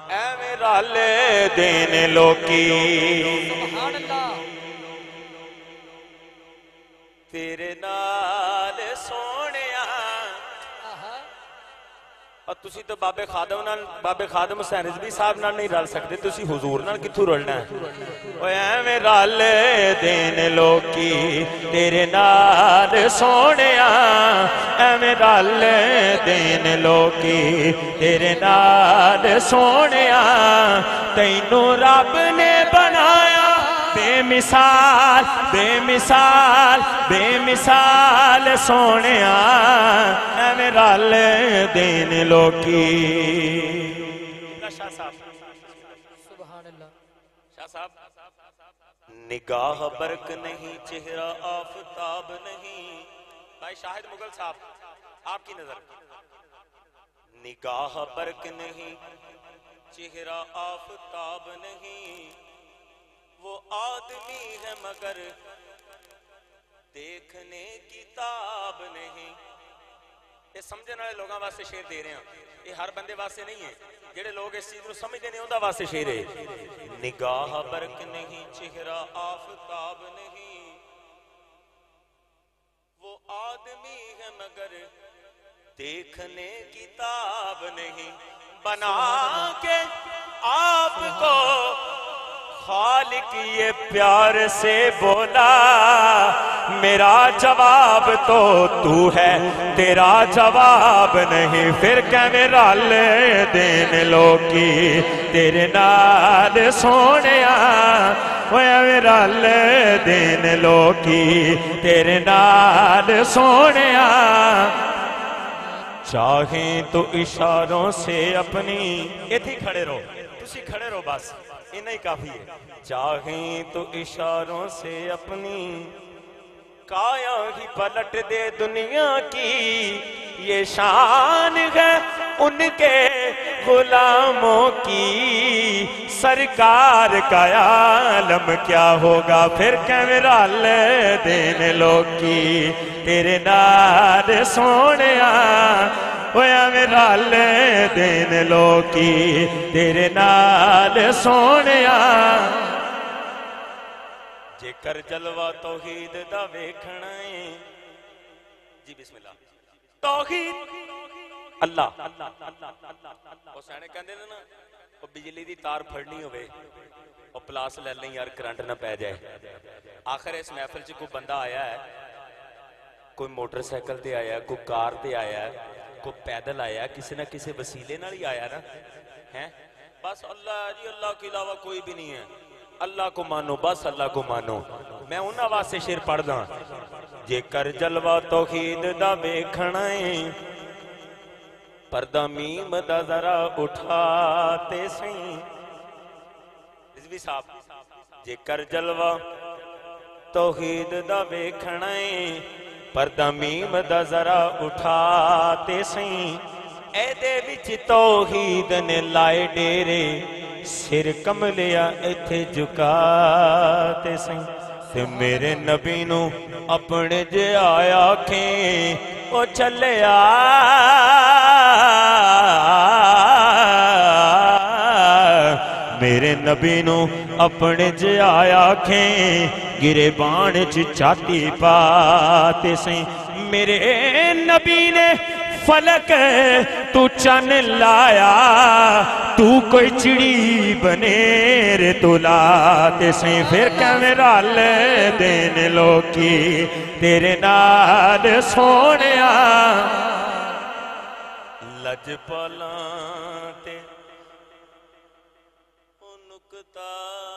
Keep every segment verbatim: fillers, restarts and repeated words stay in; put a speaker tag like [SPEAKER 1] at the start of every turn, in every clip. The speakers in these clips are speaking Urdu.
[SPEAKER 1] ایویں رل دین لوکی
[SPEAKER 2] سبحان اللہ
[SPEAKER 1] تیرے نال سونیا اور تسی تو بابے خادم نال بابے خادم حسین رضوی صاحب نال نہیں رل سکتے تسی حضور نال کتھوں رلنا ہے اوے ایویں رل دین لوکی تیرے نال سونیا ایویں رل دین لوکی تیرے نال سونیا تینوں رب نے بنایا بے مثال بے مثال بے مثال سونیا ایویں رل دین لوکی شاہ صاحب
[SPEAKER 2] سبحان اللہ
[SPEAKER 1] شاہ صاحب نگاہ برق نہیں چہرہ آفتاب نہیں بھائی شاہد مغل صاحب آپ کی نظر نگاہ برق نہیں چہرہ آفتاب نہیں وہ آدمی ہے مگر دیکھنے کی تاب نہیں یہ سمجھنے والے لوگاں واسطے شعر دے رہے ہیں یہ ہر بندے واسطے نہیں ہے جڑے لوگ اس چیز کو سمجھتے نہیں ہوتا واسطے شعر ہے نگاہ برق نہیں چہرہ آفتاب نہیں وہ آدمی ہے مگر دیکھنے کی تاب نہیں بنا کے آپ کو خالق یہ پیار سے بولا میرا جواب تو تو ہے تیرا جواب نہیں پھر کیویں رل دین لوکی تیرے نال سونیا اوے ایویں رل دین لوکی تیرے نال سونیا چاہیں تو اشاروں سے اپنی ایتھے کھڑے رہو تسی کھڑے رہو بس انہیں ہی کافی ہے چاہیں تو اشاروں سے اپنی کایا ہی پلٹ دے دنیا کی یہ شان ہے ان کے غلاموں کی سرکار کا عالم کیا ہوگا پھر کیویں رل دین لوکی تیرے نال سونیا اوے ایویں رل دین لوکی تیرے نال سونیا جے کر جلوہ توحید دا ویکھنا ہے جی بسم اللہ توحید اللہ وہ سینے کہندے نا وہ بجلی دی تار پھڑنی ہوئے وہ پلاس لے لیں یار کرنٹ نہ پہ جائے آخر اس محفل چ کوئی بندہ آیا ہے کوئی موٹر سائیکل تے آیا ہے کوئی کار تے آیا ہے کوئی پیدل آیا کسی نہ کسی وسیلے نہ ہی آیا نا ہیں بس اللہ جی اللہ کے علاوہ کوئی بھی نہیں ہے اللہ کو مانو بس اللہ کو مانو میں انہاں واسطے شعر پڑھ دا جے کر جلوہ توحید دا ویکھنا ہے پردہ میم دا ذرا اٹھاتے سہیں رضوی صاحب جے کر جلوہ توحید دا ویکھنا ہے پردہ میم دا ذرا اٹھاتے سہیں اے دے وچ توحید نے لائے ڈیرے سر کملیا ایتھے جھکاتے سہیں تے میرے نبی نو اپنے جے آیا کھیں او چلیا میرے نبی نو اپنے جے آیا کھیں گرے بان چاتی پاتے سیں میرے نبی نے فلک تو چن لایا تو کوئی چڑی بنے رے تو لاتے سیں پھر کیویں رل دین لوکی تیرے نال سونیا لج پالاں تے او نکتا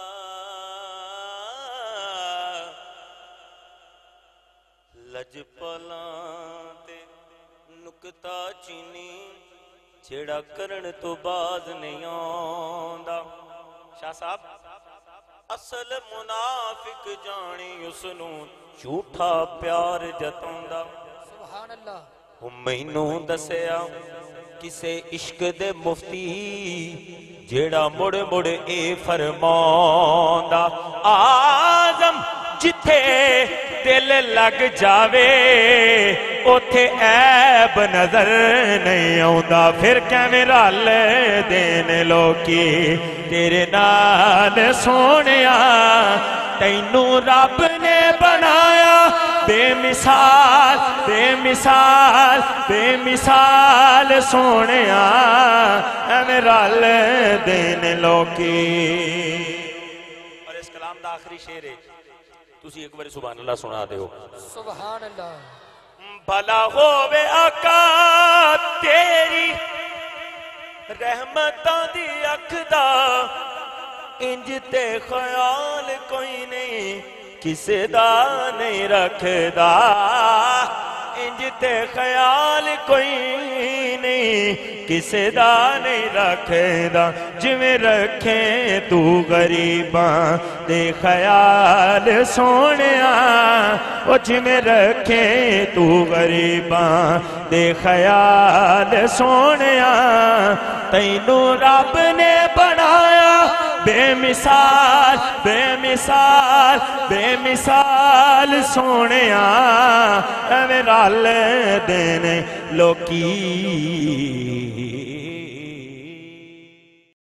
[SPEAKER 1] لج پالاں تے نکتا چینی جیڑا کرن تو باز نہیں آندا شاہ صاحب اصل منافق جانی اسنو جھوٹا پیار جتاوندا
[SPEAKER 2] سبحان اللہ
[SPEAKER 1] مینوں دسیا کسے عشق دے مفتی جیڑا مڑ مڑ اے فرماندا آزم جتھے دل لگ جاوے اوتھے عیب نظر نہیں آوندا پھر کیویں رل دین لوکی تیرے نال سونیا تینوں رب نے بنایا بے مثال بے مثال بے مثال سونیا ایویں رل دین لوکی اور اس کلام دا آخری شعر ہے تسی ایک بار سبحان اللہ سنا دیو
[SPEAKER 2] سبحان اللہ
[SPEAKER 1] بھلا ہووے آقا تیری رحمتاں دی اکھ دا انج تے خیال کوئی نہیں کسے دا نہیں رکھدا انج تے خیال کوئی نہیں کسے دا نہیں رکھدا جویں رکھیں تو غریباں دے خیال سونیا او جویں رکھیں تو غریباں دے خیال سونیا تینوں رب نے بنایا بے مثال بے مثال بے مثال سونیا ایویں رل دین لوکی